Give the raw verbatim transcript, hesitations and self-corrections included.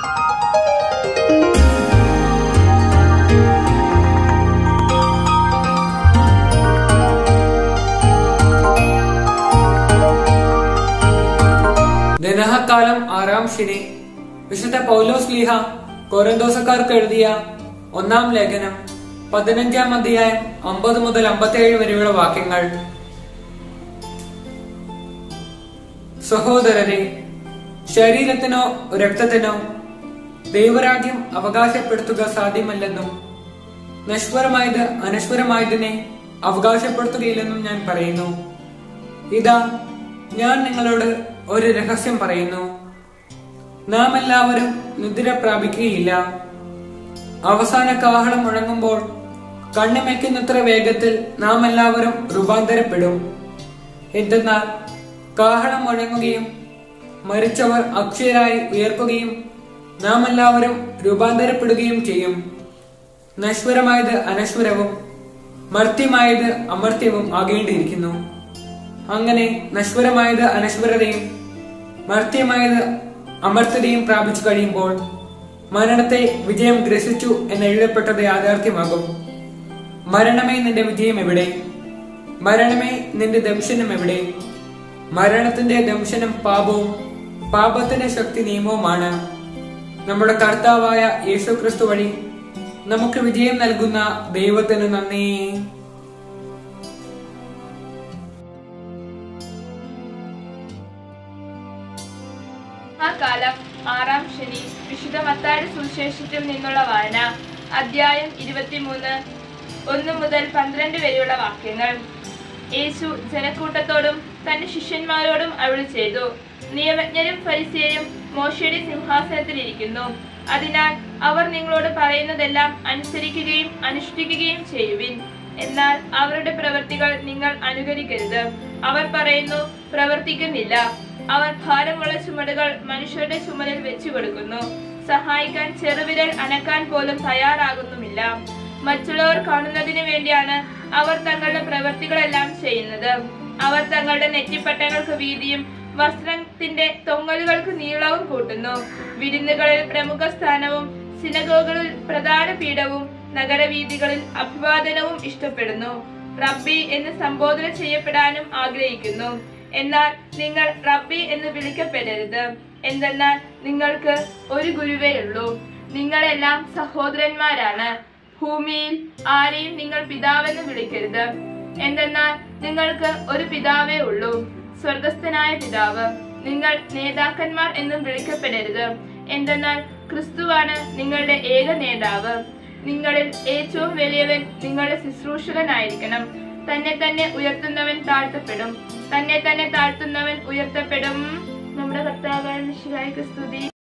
ദിനഹക്കാലം ആറാം ശനി. വിശുദ്ധ പൗലോസ് ലീഹ കൊരിന്തോസക്കാർക്ക് എഴുതിയ ഒന്നാം ലേഖനം പതിനഞ്ചാം അധ്യായം അമ്പത് മുതൽ അമ്പത്തിയേഴ് വരെയുള്ള വാക്യങ്ങൾ. സഹോദരരെ, ശരീരത്തിനോ രക്തത്തിനോ ദൈവരാജ്യം അവകാശപ്പെടുത്തുക സാധ്യമല്ലെന്നും നശ്വരമായത് അനശ്വരമായതിനെ അവകാശപ്പെടുത്തുകയില്ലെന്നും ഞാൻ പറയുന്നു. ഇതാ, ഞാൻ നിങ്ങളോട് ഒരു രഹസ്യം പറയുന്നു. നാം എല്ലാവരും നിദ്ര പ്രാപിക്കുകയില്ല. അവസാന കാഹളം മുഴങ്ങുമ്പോൾ കണ്ണിമയ്ക്കുന്നത്ര വേഗത്തിൽ നാം എല്ലാവരും രൂപാന്തരപ്പെടും. എന്തെന്നാൽ കാഹളം മുഴങ്ങുകയും മരിച്ചവർ അക്ഷയരായി ഉയർക്കുകയും നാം എല്ലാവരും രൂപാന്തരപ്പെടുകയും ചെയ്യും. നശ്വരമായത് അനശ്വരവും മർത്യമായത് അമർത്യവും ആകേണ്ടിയിരിക്കുന്നു. അങ്ങനെ നശ്വരമായത് അനശ്വരതയും മർത്യമായത് അമർത്യതയും പ്രാപിച്ചു കഴിയുമ്പോൾ മരണത്തെ വിജയം ഗ്രസിച്ചു എന്ന് എഴുതപ്പെട്ടത് യാഥാർത്ഥ്യമാകും. മരണമേ, നിന്റെ വിജയം എവിടെ? മരണമേ, നിന്റെ ദംശനം എവിടെ? മരണത്തിന്റെ ദംശനം പാപവും പാപത്തിന്റെ ശക്തി നിയമവുമാണ്. നമ്മുടെ കർത്താവായ യേശു ക്രിസ്തു വഴി നമുക്ക് വിജയം നൽകുന്ന ദൈവത്തിന് നന്ദി. ആ കാലം ആറാം ശനി. വിശുദ്ധ മത്തായിയുടെ സുവിശേഷത്തിൽ നിന്നുള്ള വായന. അധ്യായം ഇരുപത്തിമൂന്ന്, ഒന്ന് മുതൽ പന്ത്രണ്ട് വരെയുള്ള വാക്യങ്ങൾ. യേശു ജനക്കൂട്ടത്തോടും തന്റെ ശിഷ്യന്മാരോടും അരുളി ചെയ്തു, നിയമജ്ഞരും ഫരിസേയരും മോശയുടെ സിംഹാസനത്തിൽ ഇരിക്കുന്നു. അതിനാൽ അവർ നിങ്ങളോട് പറയുന്നതെല്ലാം അനുസരിക്കുകയും അനുഷ്ഠിക്കുകയും ചെയ്യുവിൻ. എന്നാൽ അവരുടെ പ്രവൃത്തികൾ നിങ്ങൾ അനുകരിക്കരുത്. അവർ പറയുന്നു, പ്രവർത്തിക്കുന്നില്ല. അവർ ഭാരമുള്ള ചുമടുകൾ മനുഷ്യരുടെ ചുമലിൽ വെച്ചു കൊടുക്കുന്നു. സഹായിക്കാൻ ചെറുവിരൽ അനക്കാൻ പോലും തയ്യാറാകുന്നുമില്ല. മറ്റുള്ളവർ കാണുന്നതിന് വേണ്ടിയാണ് അവർ തങ്ങളുടെ പ്രവൃത്തികളെല്ലാം ചെയ്യുന്നത്. അവർ തങ്ങളുടെ നെറ്റിപ്പട്ടങ്ങൾക്ക് വീതിയും വസ്ത്രത്തിന്റെ തൊങ്ങലുകൾക്ക് നീളവും കൂട്ടുന്നു. വിരുന്നുകളിൽ പ്രമുഖ സ്ഥാനവും സിനഗോഗുകളിൽ പ്രധാന പീഠവും നഗരവീഥികളിൽ അഭിവാദനവും ഇഷ്ടപ്പെടുന്നു. റബ്ബി എന്ന് സംബോധന ചെയ്യപ്പെടാനും ആഗ്രഹിക്കുന്നു. എന്നാൽ നിങ്ങൾ റബ്ബി എന്ന് വിളിക്കപ്പെടരുത്. എന്തെന്നാൽ നിങ്ങൾക്ക് ഒരു ഗുരുവേ ഉള്ളൂ. നിങ്ങളെല്ലാം സഹോദരന്മാരാണ്. ഭൂമിയിൽ ആരെയും നിങ്ങൾ പിതാവെന്ന് വിളിക്കരുത്. എന്തെന്നാൽ നിങ്ങൾക്ക് ഒരു പിതാവേ ഉള്ളൂ, സ്വർഗസ്ഥനായ പിതാവ്. നിങ്ങൾ നേതാക്കന്മാർ എന്നും വിളിക്കപ്പെടരുത്. എന്തെന്നാൽ ക്രിസ്തുവാണ് നിങ്ങളുടെ ഏക നേതാവ്. നിങ്ങളിൽ ഏറ്റവും വലിയവൻ നിങ്ങളുടെ ശുശ്രൂഷകനായിരിക്കണം. തന്നെ തന്നെ ഉയർത്തുന്നവൻ താഴ്ത്തപ്പെടും, തന്നെ തന്നെ താഴ്ത്തുന്നവൻ ഉയർത്തപ്പെടും. നമ്മുടെ കർത്താവായ മിശിഹായ്ക്ക് സ്തുതി.